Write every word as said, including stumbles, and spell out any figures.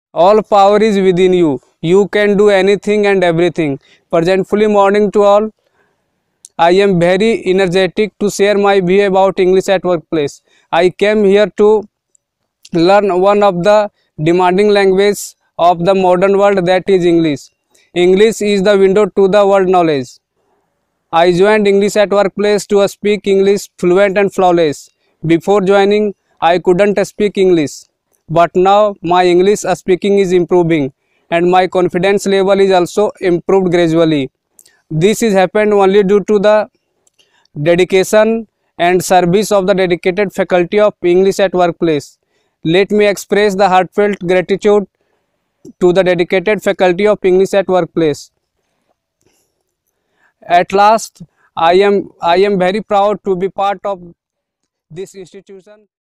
All power is within you. You can do anything and everything. Presentfully morning to all. I am very energetic to share my view about English at workplace. I came here to learn one of the demanding language of the modern world, that is English. English is the window to the world knowledge. I joined English at workplace to speak English fluent and flawless. Before joining, I couldn't speak English, but now my English speaking is improving and my confidence level is also improved gradually. This is happened only due to the dedication and service of the dedicated faculty of English at workplace. Let me express the heartfelt gratitude to the dedicated faculty of English at workplace. At last, I am I am very proud to be part of this institution.